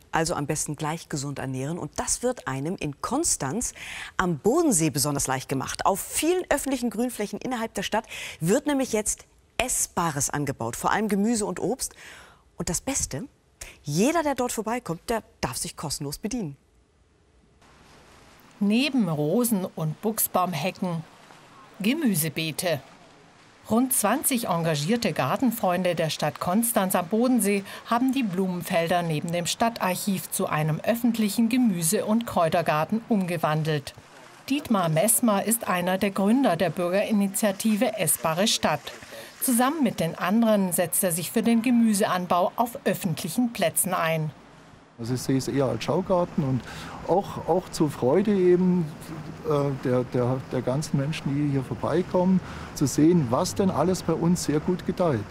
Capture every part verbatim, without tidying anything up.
also am besten gleich gesund ernähren. Und das wird einem in Konstanz am Bodensee besonders leicht gemacht. Auf vielen öffentlichen Grünflächen innerhalb der Stadt wird nämlich jetzt Essbares angebaut, vor allem Gemüse und Obst. Und das Beste, jeder, der dort vorbeikommt, der darf sich kostenlos bedienen. Neben Rosen- und Buchsbaumhecken Gemüsebeete. Rund zwanzig engagierte Gartenfreunde der Stadt Konstanz am Bodensee haben die Blumenfelder neben dem Stadtarchiv zu einem öffentlichen Gemüse- und Kräutergarten umgewandelt. Dietmar Messmer ist einer der Gründer der Bürgerinitiative Essbare Stadt. Zusammen mit den anderen setzt er sich für den Gemüseanbau auf öffentlichen Plätzen ein. Also ich sehe es eher als Schaugarten und auch, auch zur Freude eben äh, der, der, der ganzen Menschen, die hier vorbeikommen, zu sehen, was denn alles bei uns sehr gut gedeiht.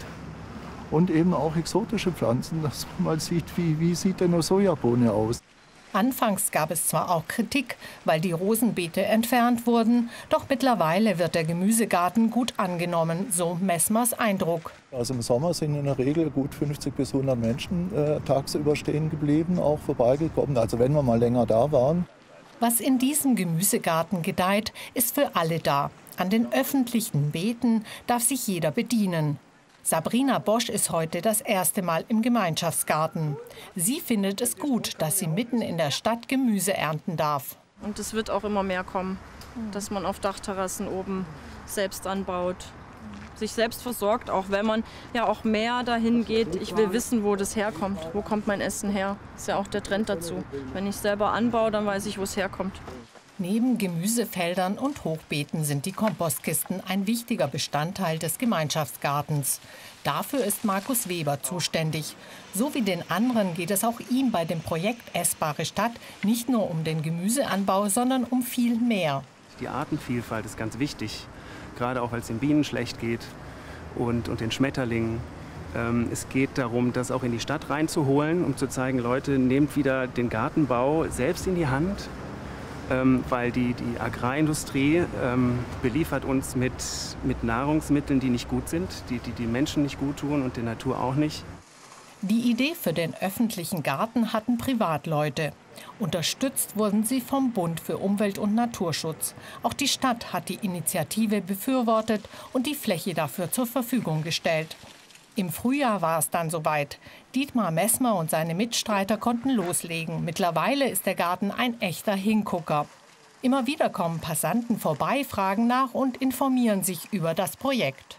Und eben auch exotische Pflanzen, dass man mal sieht, wie, wie sieht denn eine Sojabohne aus. Anfangs gab es zwar auch Kritik, weil die Rosenbeete entfernt wurden, doch mittlerweile wird der Gemüsegarten gut angenommen, so Messmers Eindruck. Also im Sommer sind in der Regel gut fünfzig bis hundert Menschen äh, tagsüber stehen geblieben, auch vorbeigekommen, also wenn wir mal länger da waren. Was in diesem Gemüsegarten gedeiht, ist für alle da. An den öffentlichen Beeten darf sich jeder bedienen. Sabrina Bosch ist heute das erste Mal im Gemeinschaftsgarten. Sie findet es gut, dass sie mitten in der Stadt Gemüse ernten darf. Und es wird auch immer mehr kommen, dass man auf Dachterrassen oben selbst anbaut, sich selbst versorgt, auch wenn man ja auch mehr dahin geht. Ich will wissen, wo das herkommt. Wo kommt mein Essen her? Das ist ja auch der Trend dazu. Wenn ich selber anbaue, dann weiß ich, wo es herkommt. Neben Gemüsefeldern und Hochbeeten sind die Kompostkisten ein wichtiger Bestandteil des Gemeinschaftsgartens. Dafür ist Markus Weber zuständig. So wie den anderen geht es auch ihm bei dem Projekt Essbare Stadt nicht nur um den Gemüseanbau, sondern um viel mehr. Die Artenvielfalt ist ganz wichtig, gerade auch weil es den Bienen schlecht geht und, und den Schmetterlingen. Ähm, es geht darum, das auch in die Stadt reinzuholen, um zu zeigen, Leute, nehmt wieder den Gartenbau selbst in die Hand. Ähm, weil die, die Agrarindustrie ähm, beliefert uns mit, mit Nahrungsmitteln, die nicht gut sind, die, die die Menschen nicht gut tun und der Natur auch nicht. Die Idee für den öffentlichen Garten hatten Privatleute. Unterstützt wurden sie vom Bund für Umwelt- und Naturschutz. Auch die Stadt hat die Initiative befürwortet und die Fläche dafür zur Verfügung gestellt. Im Frühjahr war es dann soweit. Dietmar Messmer und seine Mitstreiter konnten loslegen. Mittlerweile ist der Garten ein echter Hingucker. Immer wieder kommen Passanten vorbei, fragen nach und informieren sich über das Projekt.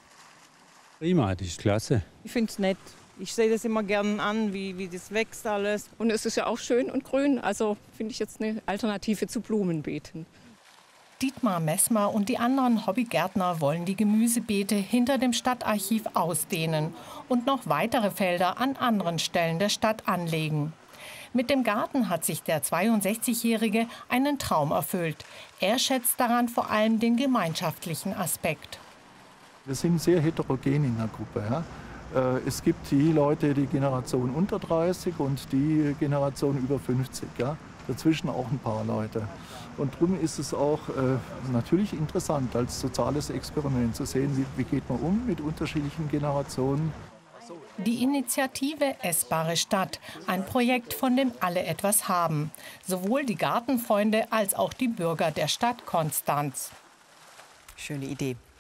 Prima, das ist klasse. Ich finde es nett. Ich sehe das immer gerne an, wie, wie das wächst alles. Und es ist ja auch schön und grün. Also finde ich jetzt eine Alternative zu Blumenbeeten. Dietmar Messmer und die anderen Hobbygärtner wollen die Gemüsebeete hinter dem Stadtarchiv ausdehnen und noch weitere Felder an anderen Stellen der Stadt anlegen. Mit dem Garten hat sich der zweiundsechzigjährige einen Traum erfüllt. Er schätzt daran vor allem den gemeinschaftlichen Aspekt. Wir sind sehr heterogen in der Gruppe. Ja? Es gibt die Leute, die Generation unter dreißig und die Generation über fünfzig. Ja? Dazwischen auch ein paar Leute. Und darum ist es auch äh, natürlich interessant, als soziales Experiment zu sehen, wie, wie geht man um mit unterschiedlichen Generationen. Die Initiative Essbare Stadt, ein Projekt, von dem alle etwas haben. Sowohl die Gartenfreunde als auch die Bürger der Stadt Konstanz. Schöne Idee.